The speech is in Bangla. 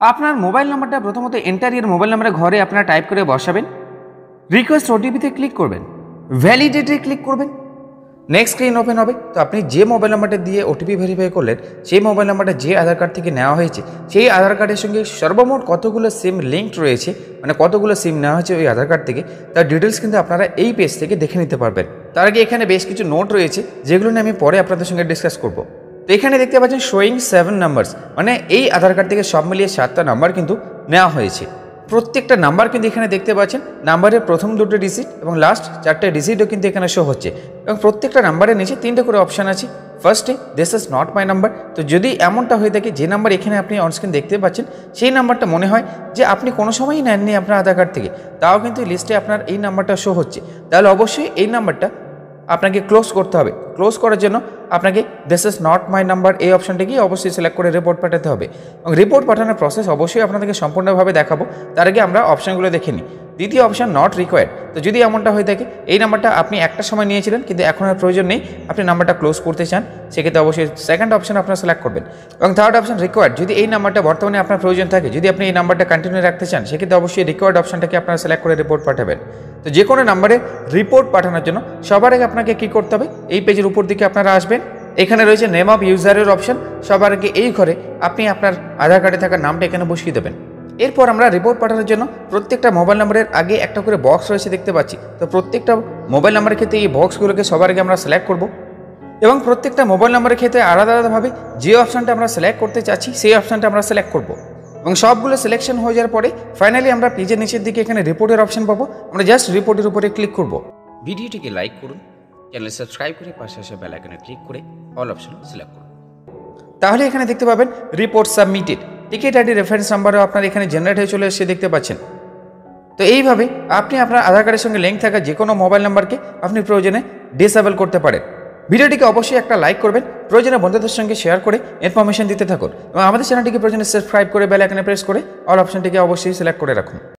আপনার মোবাইল নাম্বারটা প্রথমত এন্টার ইয়ার মোবাইল নাম্বারে ঘরে আপনারা টাইপ করে বসাবেন, রিকোয়েস্ট ওটিপিতে ক্লিক করবেন, ভ্যালিডেটে ক্লিক করবেন, নেক্সট স্ক্রিন ওপেন হবে। তো আপনি যে মোবাইল নাম্বারটা দিয়ে ওটিপি ভেরিফাই করলেন সেই মোবাইল নাম্বারটা যে আধার কার্ড থেকে নেওয়া হয়েছে সেই আধার কার্ডের সঙ্গে সর্বমোট কতগুলো সিম লিঙ্কড রয়েছে, মানে কতগুলো সিম নেওয়া হয়েছে ওই আধার কার্ড থেকে, তার ডিটেলস কিন্তু আপনারা এই পেজ থেকে দেখে নিতে পারবেন। তার আগে এখানে বেশ কিছু নোট রয়েছে যেগুলো নিয়ে আমি পরে আপনাদের সঙ্গে ডিসকাস করব। তো এখানে দেখতে পাচ্ছেন শোয়িং 7 নাম্বারস, মানে এই আধার কার্ড থেকে সব মিলিয়ে 7টা নাম্বার কিন্তু নেওয়া হয়েছে। প্রত্যেকটা নাম্বার কিন্তু এখানে দেখতে পাচ্ছেন, নাম্বারের প্রথম দুটো ডিজিট এবং লাস্ট 4টে ডিজিটও কিন্তু এখানে শো হচ্ছে এবং প্রত্যেকটা নাম্বারের নিচে 3টে করে অপশান আছে। ফার্স্টে this is not my number. তো যদি এমনটা হয়ে থাকে যে নাম্বার এখানে আপনি অনস্ক্রিন দেখতে পাচ্ছেন সেই নাম্বারটা মনে হয় যে আপনি কোনো সময়ই নেননি আপনার আধার কার্ড থেকে, তাও কিন্তু লিস্টে আপনার এই নাম্বারটা শো হচ্ছে, তাহলে অবশ্যই এই নাম্বারটা আপনাকে ক্লোজ করতে হবে। ক্লোজ করার জন্য আপনাকে this is not my number এই অপশানটিকেই অবশ্যই সিলেক্ট করে রিপোর্ট পাঠাতে হবে এবং রিপোর্ট পাঠানোর প্রসেস অবশ্যই আপনাদেরকে সম্পূর্ণভাবে দেখাবো। তার আগে আমরা অপশানগুলো দেখে নিই। দ্বিতীয় অপশান নট রিকোয়ার্ড। তো যদি এমনটা হয়ে থাকে এই নাম্বারটা আপনি একটা সময় নিয়েছিলেন কিন্তু এখন আর প্রয়োজন নেই, আপনি নাম্বারটা ক্লোজ করতে চান, সেক্ষেত্রে অবশ্যই সেকেন্ড অপশান আপনারা সিলেক্ট করবেন। এবং থার্ড অপশান রিকোয়ার্ড। যদি এই নাম্বারটা বর্তমানে আপনার প্রয়োজন থাকে, যদি আপনি এই নাম্বারটা কন্টিনিউ রাখতে চান, সেক্ষেত্রে অবশ্যই রিকোয়ার্ড অপশানটাকে আপনারা সিলেক্ট করে রিপোর্ট পাঠাবেন। তো যে কোনো নাম্বারে রিপোর্ট পাঠানোর জন্য সবার আগে আপনাকে কী করতে হবে, এই পেজের উপর দিকে আপনারা আসবেন, এখানে রয়েছে নেম অফ ইউজারের অপশান। সবার আগে এই ঘরে আপনি আপনার আধার কার্ডে থাকা নামটা এখানে বসিয়ে দেবেন। এরপর আমরা রিপোর্ট পাঠানোর জন্য প্রত্যেকটা মোবাইল নাম্বারের আগে একটা করে বক্স রয়েছে দেখতে পাচ্ছি। তো প্রত্যেকটা মোবাইল নাম্বারের ক্ষেত্রে এই বক্সগুলোকে সবার আগে আমরা সিলেক্ট করব এবং প্রত্যেকটা মোবাইল নাম্বারের ক্ষেত্রে আলাদা আলাদাভাবে যে অপশানটা আমরা সিলেক্ট করতে চাচ্ছি সেই অপশানটা আমরা সিলেক্ট করব এবং সবগুলো সিলেকশন হয়ে যাওয়ার পরে ফাইনালি আমরা পেজের নিচের দিকে এখানে রিপোর্টের অপশান পাবো। আমরা জাস্ট রিপোর্টের উপরে ক্লিক করব। ভিডিওটিকে লাইক করুন, চ্যানেল সাবস্ক্রাইব করে পাশে আসা বেল আইকনে ক্লিক করে অল অপশন সিলেক্ট করুন। তাহলে এখানে দেখতে পাবেন report submitted. Ticket ID reference নাম্বারও আপনার এখানে জেনারেট হয়ে চলে এসে দেখতে পাচ্ছেন। তো এইভাবে আপনি আপনার আধার কার্ডের সঙ্গে লিঙ্ক থাকা যে কোনো মোবাইল নাম্বারকে আপনি প্রয়োজনে ডিসেবল করতে পারেন। ভিডিওটিকে অবশ্যই একটা লাইক করবেন, প্রয়োজনে বন্ধুদের সঙ্গে শেয়ার করে ইনফরমেশন দিতে থাকুন এবং আমাদের চ্যানেলটিকে প্রয়োজনে সাবস্ক্রাইব করে বেল আইকনে প্রেস করে অল অপশনটিকে অবশ্যই সিলেক্ট করে রাখুন।